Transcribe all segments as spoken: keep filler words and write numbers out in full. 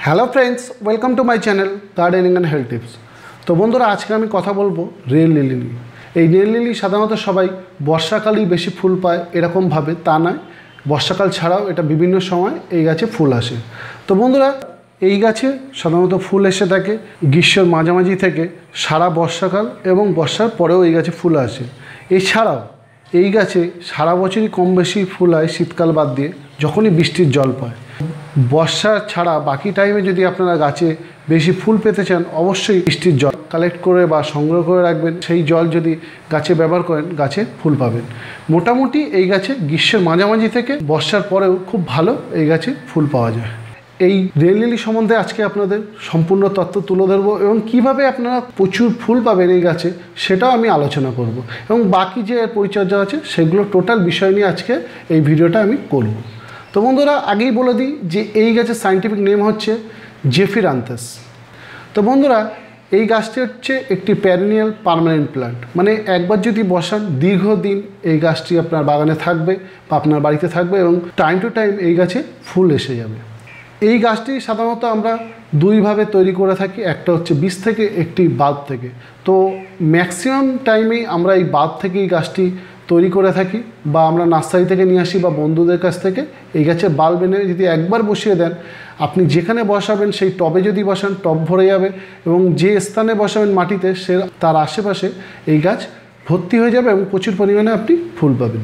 Hello friends, welcome to my channel gardening and health tips. তো বন্ধুরা, আজকে আমি কথা বলবো রেল লিলি নিয়ে। এই রেল লিলি সাধারণত সবাই বর্ষাকালেই বেশি ফুল পায় এরকমভাবে তা নয়, বর্ষাকাল ছাড়াও এটা বিভিন্ন সময় এই গাছে ফুল আসে। তো বন্ধুরা, এই গাছে সাধারণত ফুল এসে থাকে গ্রীষ্মের মাঝামাঝি থেকে সারা বর্ষাকাল এবং বর্ষার পরেও এই গাছে ফুল আসে। এছাড়াও এই গাছে সারা বছরই কম বেশি ফুল হয় শীতকাল বাদ দিয়ে, যখনই বৃষ্টির জল পায়। বর্ষা ছাড়া বাকি টাইমে যদি আপনারা গাছে বেশি ফুল পেতে চান, অবশ্যই বৃষ্টির জল কালেক্ট করে বা সংগ্রহ করে রাখবেন। সেই জল যদি গাছে ব্যবহার করেন, গাছে ফুল পাবেন। মোটামুটি এই গাছে গ্রীষ্মের মাঝামাঝি থেকে বর্ষার পরেও খুব ভালো এই গাছে ফুল পাওয়া যায়। এই রেল লিলি সম্বন্ধে আজকে আপনাদের সম্পূর্ণ তথ্য তুলে ধরবো এবং কিভাবে আপনারা প্রচুর ফুল পাবেন এই গাছে সেটাও আমি আলোচনা করব, এবং বাকি যে পরিচর্যা আছে সেগুলো টোটাল বিষয় নিয়ে আজকে এই ভিডিওটা আমি করব। তো বন্ধুরা, আগেই বলে দিই যে এই গাছের সায়েন্টিফিক নেম হচ্ছে জেফিরান্থেস। তো বন্ধুরা, এই গাছটি হচ্ছে একটি প্যারেনিয়াল পার্মানেন্ট প্ল্যান্ট, মানে একবার যদি বসান দীর্ঘদিন এই গাছটি আপনার বাগানে থাকবে বা আপনার বাড়িতে থাকবে এবং টাইম টু টাইম এই গাছে ফুল এসে যাবে। এই গাছটি সাধারণত আমরা দুইভাবে তৈরি করে থাকি, একটা হচ্ছে বীজ থেকে, একটি বাল্ব থেকে। তো ম্যাক্সিমাম টাইমেই আমরা এই বাল্ব থেকে এই গাছটি তৈরি করে থাকি, বা আমরা নার্সারি থেকে নিয়ে আসি বা বন্ধুদের কাছ থেকে এই গাছের বাল্ব এনে যদি একবার বসিয়ে দেন, আপনি যেখানে বসাবেন সেই টবে যদি বসান টব ভরে যাবে, এবং যে স্থানে বসাবেন মাটিতে সে তার আশেপাশে এই গাছ ভর্তি হয়ে যাবে এবং প্রচুর পরিমাণে আপনি ফুল পাবেন।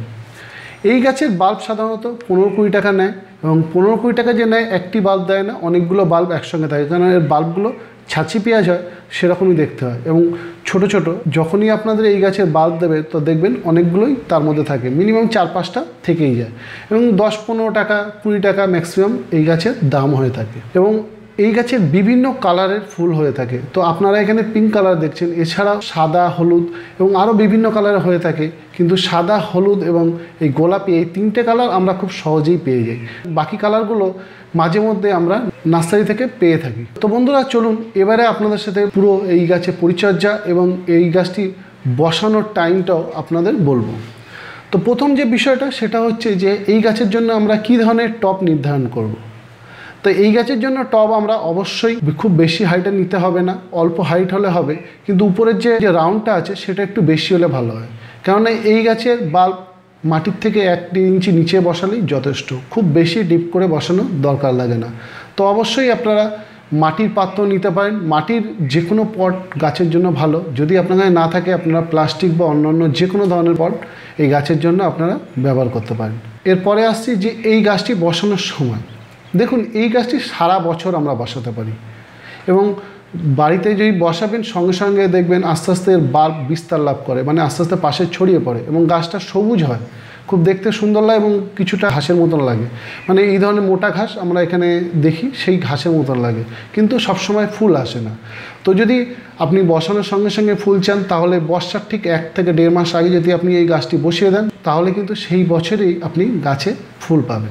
এই গাছের বাল্ব সাধারণত পনেরো কুড়ি টাকা নেয়, এবং পনেরো কুড়ি টাকা যে নেয় একটি বাল্ব দেয় না, অনেকগুলো বাল্ব একসঙ্গে থাকে, কারণ এর বাল্বগুলো ছাঁচি পেঁয়াজ হয় সেরকমই দেখতে হয়, এবং ছোট ছোট যখনই আপনাদের এই গাছের বাল্ব দেবে তো দেখবেন অনেকগুলোই তার মধ্যে থাকে, মিনিমাম চার পাঁচটা থেকেই যায়, এবং দশ পনেরো টাকা কুড়ি টাকা ম্যাক্সিমাম এই গাছের দাম হয়ে থাকে। এবং এই গাছের বিভিন্ন কালারের ফুল হয়ে থাকে। তো আপনারা এখানে পিঙ্ক কালার দেখছেন, এছাড়াও সাদা, হলুদ এবং আরও বিভিন্ন কালার হয়ে থাকে, কিন্তু সাদা, হলুদ এবং এই গোলাপি এই তিনটে কালার আমরা খুব সহজেই পেয়ে যাই। বাকি কালারগুলো মাঝে মধ্যে আমরা নার্সারি থেকে পেয়ে থাকি। তো বন্ধুরা, চলুন এবারে আপনাদের সাথে পুরো এই গাছের পরিচর্যা এবং এই গাছটি বসানোর টাইমটাও আপনাদের বলবো। তো প্রথম যে বিষয়টা সেটা হচ্ছে যে এই গাছের জন্য আমরা কী ধরনের টব নির্ধারণ করব। তো এই গাছের জন্য টব আমরা অবশ্যই খুব বেশি হাইটে নিতে হবে না, অল্প হাইট হলে হবে, কিন্তু উপরের যে রাউন্ডটা আছে সেটা একটু বেশি হলে ভালো হয়, কেননা এই গাছের বাল্ব মাটির থেকে এক ইঞ্চি নিচে বসালেই যথেষ্ট, খুব বেশি ডিপ করে বসানো দরকার লাগে না। তো অবশ্যই আপনারা মাটির পাত্র নিতে পারেন, মাটির যে কোনো পট গাছের জন্য ভালো। যদি আপনার কাছে না থাকে, আপনারা প্লাস্টিক বা অন্যান্য যে কোনো ধরনের পট এই গাছের জন্য আপনারা ব্যবহার করতে পারেন। এরপরে আসছি যে এই গাছটি বসানোর সময়। দেখুন, এই গাছটি সারা বছর আমরা বসাতে পারি, এবং বাড়িতে যদি বসাবেন সঙ্গে সঙ্গে দেখবেন আস্তে আস্তে এর বাল্ব বিস্তার লাভ করে, মানে আস্তে আস্তে পাশে ছড়িয়ে পড়ে এবং গাছটা সবুজ হয়, খুব দেখতে সুন্দর লাগে এবং কিছুটা ঘাসের মতন লাগে, মানে এই ধরনের মোটা ঘাস আমরা এখানে দেখি সেই ঘাসের মতন লাগে, কিন্তু সবসময় ফুল আসে না। তো যদি আপনি বসানোর সঙ্গে সঙ্গে ফুল চান, তাহলে বর্ষার ঠিক এক থেকে দেড় মাস আগে যদি আপনি এই গাছটি বসিয়ে দেন, তাহলে কিন্তু সেই বছরেই আপনি গাছে ফুল পাবেন।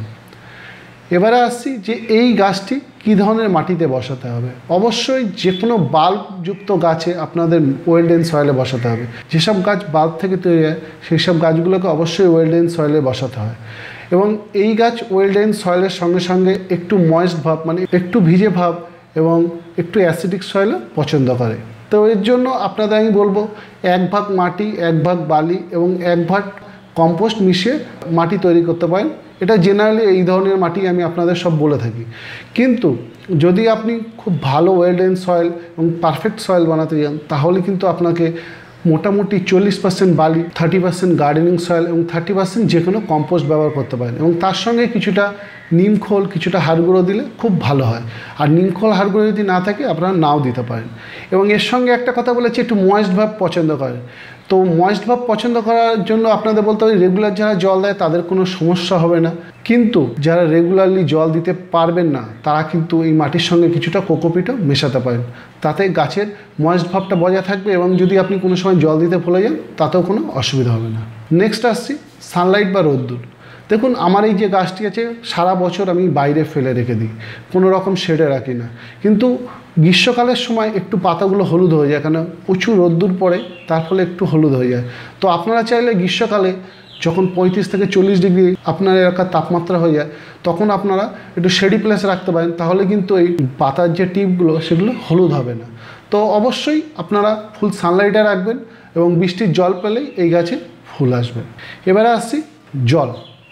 এবারে আসছি যে এই গাছটি কী ধরনের মাটিতে বসাতে হবে। অবশ্যই যে কোনো বাল্বযুক্ত গাছে আপনাদের ওয়েলডেন সয়েলে বসাতে হবে। যেসব গাছ বাল্ব থেকে তৈরি হয় সেই সব গাছগুলোকে অবশ্যই ওয়েলডেন সয়েলে বসাতে হয়, এবং এই গাছ ওয়েলডেন সয়েলের সঙ্গে সঙ্গে একটু ময়েস্ট ভাব, মানে একটু ভিজে ভাব এবং একটু অ্যাসিডিক সয়েলও পছন্দ করে। তো এর জন্য আপনাদের আমি বলবো এক ভাগ মাটি, এক ভাগ বালি এবং এক ভাগ কম্পোস্ট মিশিয়ে মাটি তৈরি করতে পারেন। এটা জেনারেলি এই ধরনের মাটি আমি আপনাদের সব বলে থাকি, কিন্তু যদি আপনি খুব ভালো ওয়েলডেন সয়েল এবং পারফেক্ট সয়েল বানাতে চান, তাহলে কিন্তু আপনাকে মোটামুটি চল্লিশ পার্সেন্ট বালি, থার্টি পার্সেন্ট গার্ডেনিং সয়েল এবং থার্টি পার্সেন্ট যে কোনো কম্পোস্ট ব্যবহার করতে পারেন, এবং তার সঙ্গে কিছুটা নিমখোল, কিছুটা হাড় গুঁড়ো দিলে খুব ভালো হয়। আর নিমখোল, হাড় গুঁড়ো যদি না থাকে আপনারা নাও দিতে পারেন। এবং এর সঙ্গে একটা কথা বলেছি, একটু ময়েস্ট ভাব পছন্দ করেন। তো ময়েস্ট ভাব পছন্দ করার জন্য আপনাদের বলতে হবে রেগুলার যারা জল দেয় তাদের কোনো সমস্যা হবে না, কিন্তু যারা রেগুলারলি জল দিতে পারবেন না তারা কিন্তু এই মাটির সঙ্গে কিছুটা কোকোপিটও মেশাতে পারেন, তাতে গাছের ময়েস্ট ভাবটা বজায় থাকবে, এবং যদি আপনি কোনো সময় জল দিতে ভুলে যান তাতেও কোনো অসুবিধা হবে না। নেক্সট আসছি সানলাইট বা রোদ্দুর। দেখুন, আমার এই যে গাছটি আছে সারা বছর আমি বাইরে ফেলে রেখে দিই, কোনো রকম শেডে রাখি না, কিন্তু গ্রীষ্মকালের সময় একটু পাতাগুলো হলুদ হয়ে যায়, কেন প্রচুর রোদ্দুর পড়ে, তার ফলে একটু হলুদ হয়ে যায়। তো আপনারা চাইলে গ্রীষ্মকালে যখন পঁয়ত্রিশ থেকে চল্লিশ ডিগ্রি আপনার এলাকার তাপমাত্রা হয়ে যায় তখন আপনারা একটু শেডি প্লেসে রাখতে পারেন, তাহলে কিন্তু এই পাতার যে টিপগুলো সেগুলো হলুদ হবে না। তো অবশ্যই আপনারা ফুল সানলাইটে রাখবেন এবং বৃষ্টির জল পেলেই এই গাছে ফুল আসবে। এবারে আসছি জল।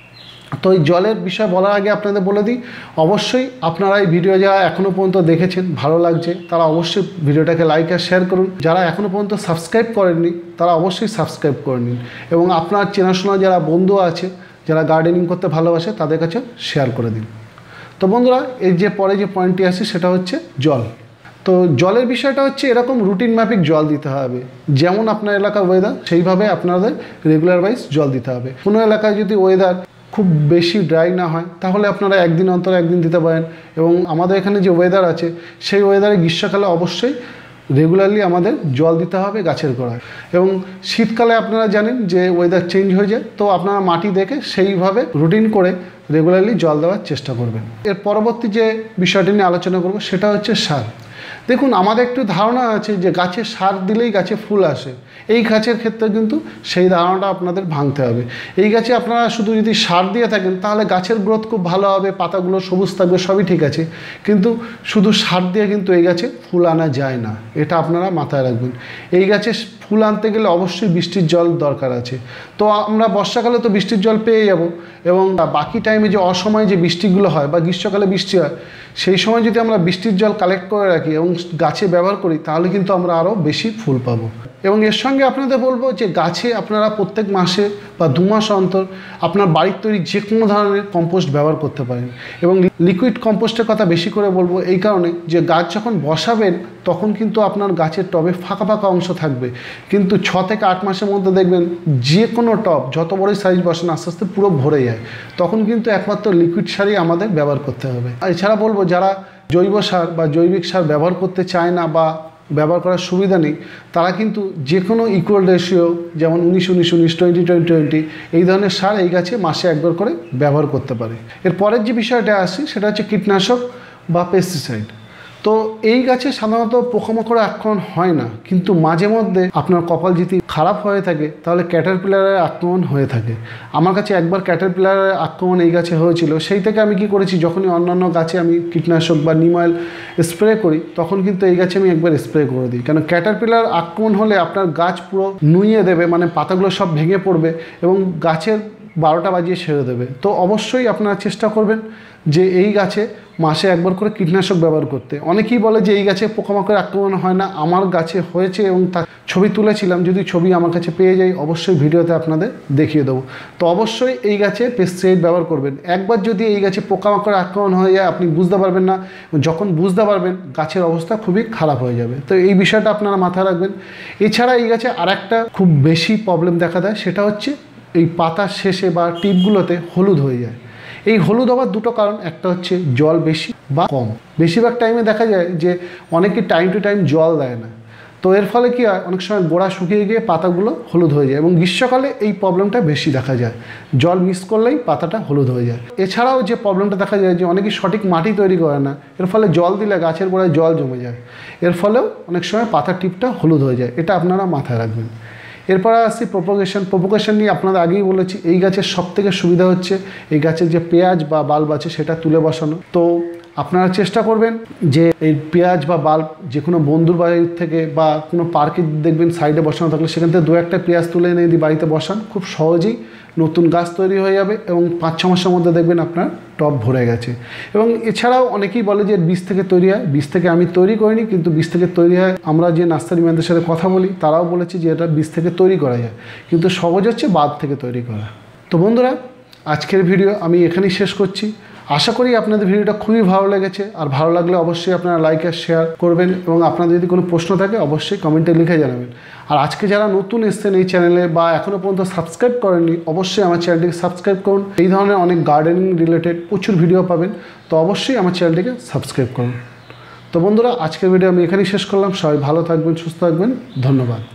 তো এই জলের বিষয় বলার আগে আপনাদের বলে দিই, অবশ্যই আপনারা এই ভিডিও যারা এখনও পর্যন্ত দেখেছেন ভালো লাগছে তারা অবশ্যই ভিডিওটাকে লাইক আর শেয়ার করুন। যারা এখনও পর্যন্ত সাবস্ক্রাইব করেননি তারা অবশ্যই সাবস্ক্রাইব করে নিন এবং আপনার চেনাশোনা যারা বন্ধু আছে যারা গার্ডেনিং করতে ভালোবাসে তাদের কাছে শেয়ার করে দিন। তো বন্ধুরা, এই যে পরে যে পয়েন্টটি আসে সেটা হচ্ছে জল। তো জলের বিষয়টা হচ্ছে এরকম রুটিন মাফিক জল দিতে হবে, যেমন আপনার এলাকার ওয়েদার সেইভাবে আপনাদের রেগুলার ওয়াইজ জল দিতে হবে। কোনো এলাকায় যদি ওয়েদার খুব বেশি ড্রাই না হয় তাহলে আপনারা একদিন অন্তর একদিন দিতে পারেন, এবং আমাদের এখানে যে ওয়েদার আছে সেই ওয়েদারে গ্রীষ্মকালে অবশ্যই রেগুলারলি আমাদের জল দিতে হবে গাছের গোড়ায়, এবং শীতকালে আপনারা জানেন যে ওয়েদার চেঞ্জ হয়ে যায়, তো আপনারা মাটি দেখে সেইভাবে রুটিন করে রেগুলারলি জল দেওয়ার চেষ্টা করবেন। এর পরবর্তী যে বিষয়টি নিয়ে আলোচনা করব সেটা হচ্ছে সার। দেখুন, আমাদের একটু ধারণা আছে যে গাছে সার দিলেই গাছে ফুল আসে। এই গাছের ক্ষেত্রে কিন্তু সেই ধারণাটা আপনাদের ভাঙতে হবে। এই গাছে আপনারা শুধু যদি সার দিয়ে থাকেন তাহলে গাছের গ্রোথ খুব ভালো হবে, পাতাগুলো সবুজ থাকবে, সবই ঠিক আছে, কিন্তু শুধু সার দিয়ে কিন্তু এই গাছে ফুল আনা যায় না, এটা আপনারা মাথায় রাখবেন। এই গাছে ফুল আনতে গেলে অবশ্যই বৃষ্টির জল দরকার আছে। তো আমরা বর্ষাকালে তো বৃষ্টির জল পেয়ে যাব, এবং বাকি টাইমে যে অসময়ে যে বৃষ্টিগুলো হয় বা গ্রীষ্মকালে বৃষ্টি হয় সেই সময় যদি আমরা বৃষ্টির জল কালেক্ট করে রাখি এবং গাছে ব্যবহার করি তাহলে কিন্তু আমরা আরও বেশি ফুল পাবো। এবং এর সঙ্গে আপনাদের বলবো যে গাছে আপনারা প্রত্যেক মাসে বা দু মাস অন্তর আপনার বাড়ির তৈরি যে কোনো ধরনের কম্পোস্ট ব্যবহার করতে পারেন, এবং লিকুইড কম্পোস্টের কথা বেশি করে বলবো এই কারণে যে গাছ যখন বসাবেন তখন কিন্তু আপনার গাছের টবে ফাঁকা ফাঁকা অংশ থাকবে, কিন্তু ছ থেকে আট মাসের মধ্যে দেখবেন যে কোনো টব যত বড়ই সাইজ বসান আস্তে আস্তে পুরো ভরে যায়, তখন কিন্তু একমাত্র লিকুইড সারই আমাদের ব্যবহার করতে হবে। এছাড়া বলবো যারা জৈব সার বা জৈবিক সার ব্যবহার করতে চায় না বা ব্যবহার করার সুবিধা নেই তারা কিন্তু যে কোনো ইকুয়াল রেশিও যেমন উনিশ উনিশ উনিশ টোয়েন্টি টোয়েন্টি টোয়েন্টি এই ধরনের সার এই গাছে মাসে একবার করে ব্যবহার করতে পারে। এর পরের যে বিষয়টা আসি সেটা হচ্ছে কীটনাশক বা পেস্টিসাইড। তো এই গাছে সাধারণত পোকামাকড় আক্রমণ হয় না, কিন্তু মাঝে মধ্যে আপনার কপাল যদি খারাপ হয়ে থাকে তাহলে ক্যাটারপিলারের আক্রমণ হয়ে থাকে। আমার কাছে একবার ক্যাটারপিলারের আক্রমণ এই গাছে হয়েছিল, সেই থেকে আমি কি করেছি, যখনই অন্যান্য গাছে আমি কীটনাশক বা নিম অয়েল স্প্রে করি তখন কিন্তু এই গাছে আমি একবার স্প্রে করে দিই, কেন ক্যাটারপিলার আক্রমণ হলে আপনার গাছ পুরো নুইয়ে দেবে, মানে পাতাগুলো সব ভেঙে পড়বে এবং গাছের বারোটা বাজিয়ে ছেড়ে দেবে। তো অবশ্যই আপনারা চেষ্টা করবেন যে এই গাছে মাসে একবার করে কীটনাশক ব্যবহার করতে। অনেকেই বলে যে এই গাছে পোকামাকড় আক্রমণ হয় না, আমার গাছে হয়েছে এবং তার ছবি তুলেছিলাম, যদি ছবি আমার কাছে পেয়ে যাই অবশ্যই ভিডিওতে আপনাদের দেখিয়ে দেবো। তো অবশ্যই এই গাছে পেস্টিসাইড ব্যবহার করবেন। একবার যদি এই গাছে পোকামাকড় আক্রমণ হয়ে যায় আপনি বুঝতে পারবেন না, যখন বুঝতে পারবেন গাছের অবস্থা খুবই খারাপ হয়ে যাবে। তো এই বিষয়টা আপনারা মাথায় রাখবেন। এছাড়া এই গাছে আর একটা খুব বেশি প্রবলেম দেখা দেয়, সেটা হচ্ছে এই পাতার শেষে বা টিপগুলোতে হলুদ হয়ে যায়। এই হলুদ হওয়ার দুটো কারণ, একটা হচ্ছে জল বেশি বা কম। বেশিরভাগ টাইমে দেখা যায় যে অনেকে টাইম টু টাইম জল দেয় না, তো এর ফলে কী হয়, অনেক সময় গোড়া শুকিয়ে গিয়ে পাতাগুলো হলুদ হয়ে যায়, এবং গ্রীষ্মকালে এই প্রবলেমটা বেশি দেখা যায়, জল মিস করলেই পাতাটা হলুদ হয়ে যায়। এছাড়াও যে প্রবলেমটা দেখা যায় যে অনেকে সঠিক মাটি তৈরি করে না, এর ফলে জল দিলে গাছের গোড়ায় জল জমে যায়, এর ফলেও অনেক সময় পাতার টিপটা হলুদ হয়ে যায়, এটা আপনারা মাথায় রাখবেন। এরপরে আসছি প্রোপোগেশন। প্রোপোগেশন নিয়ে আপনাদের আগেই বলেছি, এই গাছের সবথেকে সুবিধা হচ্ছে এই গাছের যে পেঁয়াজ বা বাল্ব আছে সেটা তুলে বসানো। তো আপনারা চেষ্টা করবেন যে এই পেঁয়াজ বা বাল্ব যে কোনো বন্ধুর বাড়ির থেকে বা কোনো পার্কে দেখবেন সাইডে বসানো থাকলে সেখান থেকে দু একটা পেঁয়াজ তুলে এনে যদি বাড়িতে বসান খুব সহজেই নতুন গাছ তৈরি হয়ে যাবে, এবং পাঁচ ছ মাসের মধ্যে দেখবেন আপনার টব ভরে গেছে। এবং এছাড়াও অনেকেই বলে যে বীজ থেকে তৈরি হয়, বীজ থেকে আমি তৈরি করিনি, কিন্তু বীজ থেকে তৈরি হয়। আমরা যে নার্সারি ম্যানদের সাথে কথা বলি তারাও বলেছে যে এটা বীজ থেকে তৈরি করা যায়, কিন্তু সহজ হচ্ছে বাদ থেকে তৈরি করা। তো বন্ধুরা, আজকের ভিডিও আমি এখানেই শেষ করছি। আশা করি আপনাদের ভিডিওটা খুবই ভালো লেগেছে, আর ভালো লাগলে অবশ্যই আপনারা লাইক আর শেয়ার করবেন, এবং আপনাদের যদি কোনো প্রশ্ন থাকে অবশ্যই কমেন্টে লিখে জানাবেন। আর আজকে যারা নতুন এসছেন এই চ্যানেলে বা এখনও পর্যন্ত সাবস্ক্রাইব করেননি অবশ্যই আমার চ্যানেলটিকে সাবস্ক্রাইব করুন। এই ধরনের অনেক গার্ডেনিং রিলেটেড প্রচুর ভিডিও পাবেন, তো অবশ্যই আমার চ্যানেলটিকে সাবস্ক্রাইব করুন। তো বন্ধুরা, আজকের ভিডিও আমি এখানেই শেষ করলাম। সবাই ভালো থাকবেন, সুস্থ থাকবেন, ধন্যবাদ।